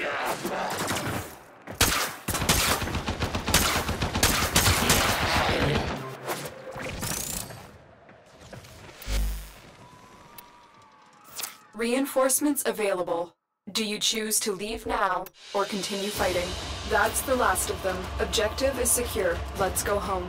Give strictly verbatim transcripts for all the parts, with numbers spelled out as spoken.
Reinforcements available. Do you choose to leave now or continue fighting? That's the last of them. Objective is secure. Let's go home.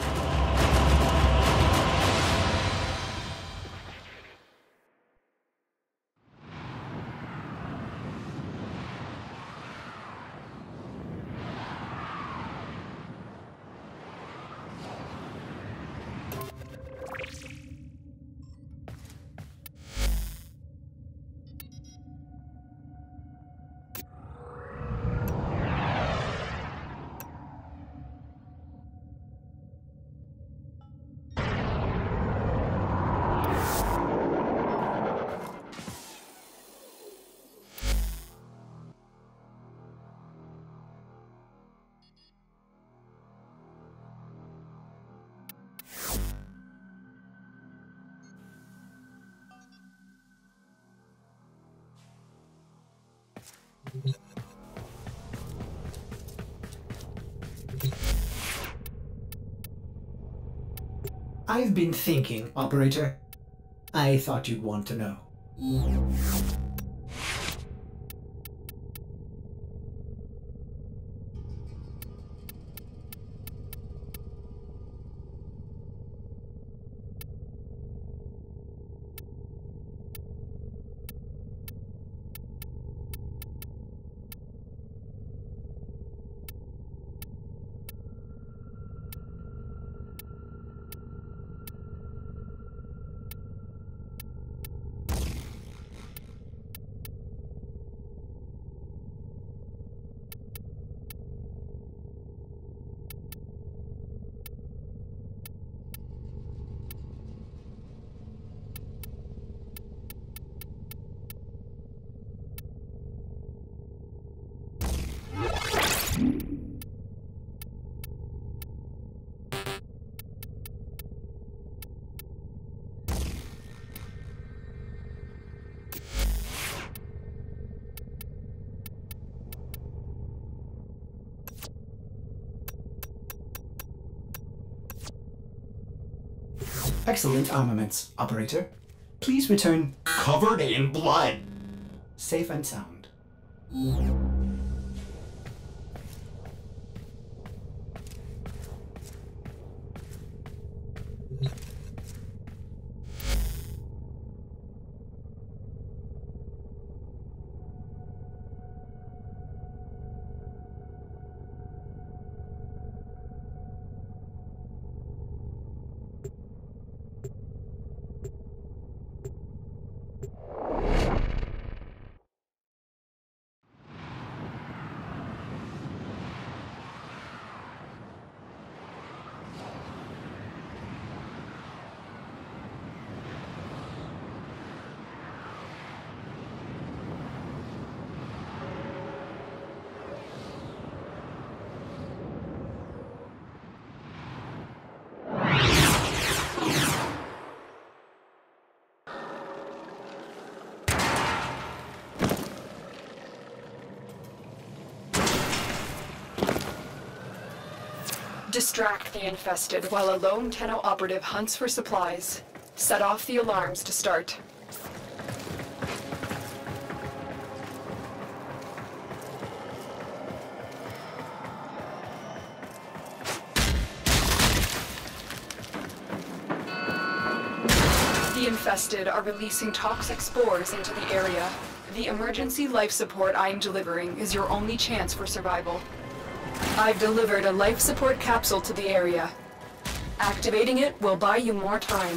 I've been thinking, Operator. I thought you'd want to know. Excellent armaments, Operator. Please return covered in blood, safe and sound. Distract the infested while a lone Tenno operative hunts for supplies. Set off the alarms to start. The infested are releasing toxic spores into the area. The emergency life support I'm delivering is your only chance for survival. I've delivered a life support capsule to the area. Activating it will buy you more time.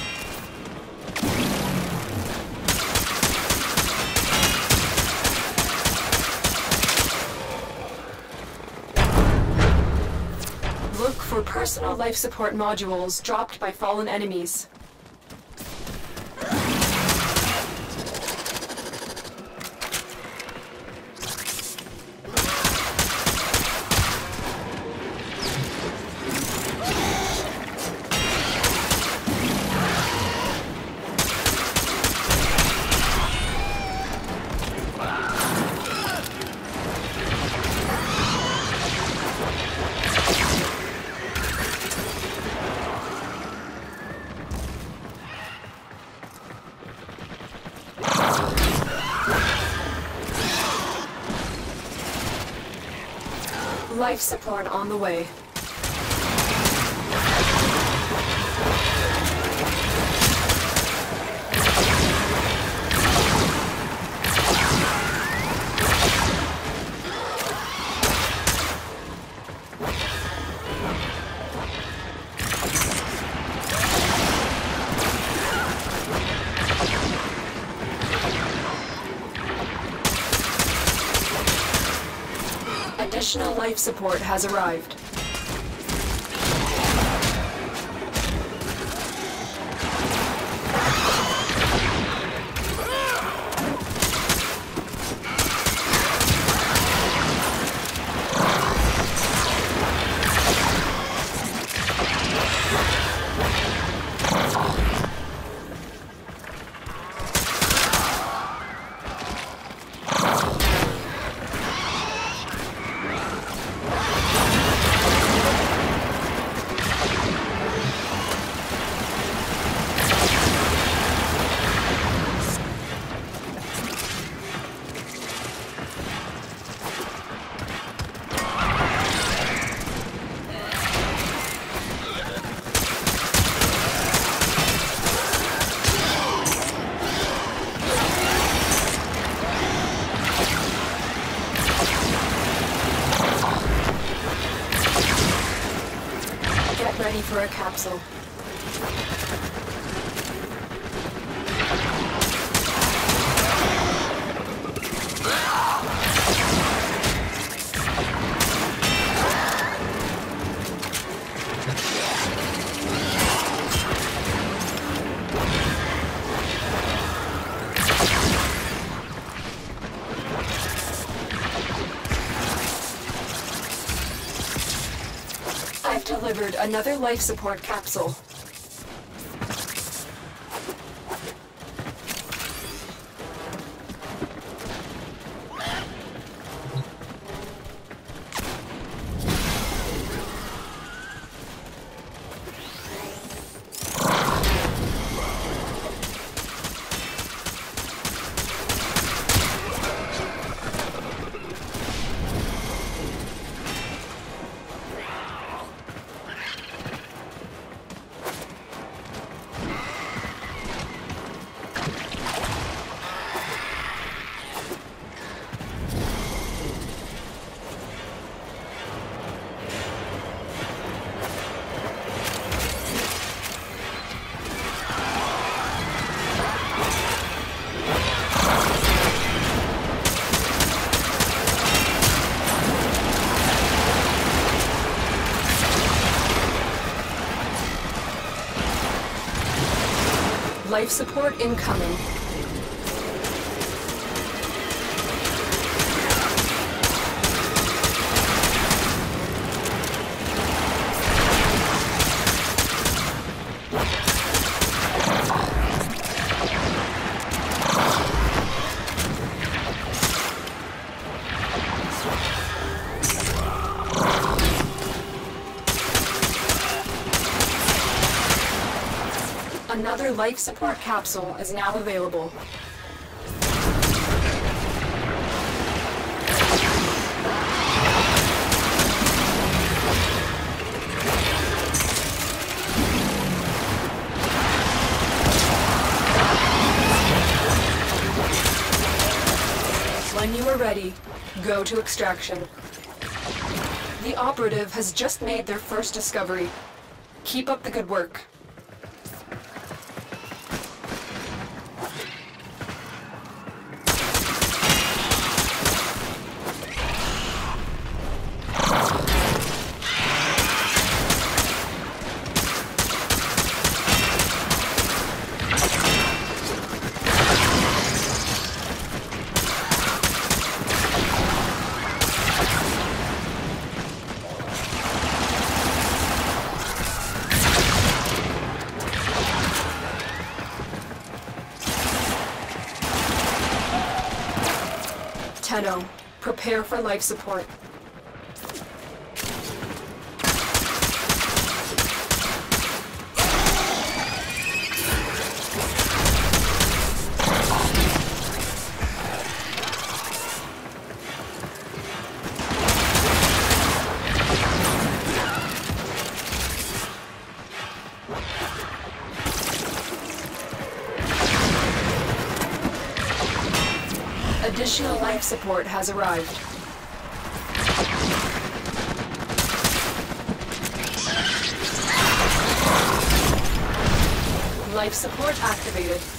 Look for personal life support modules dropped by fallen enemies. Life support on the way. Additional life support has arrived. Ready for a capsule. I've delivered another life support capsule. Life support incoming. Another life support capsule is now available. When you are ready, go to extraction. The operative has just made their first discovery. Keep up the good work. Tenno, prepare for life support. Additional life support has arrived. Life support activated.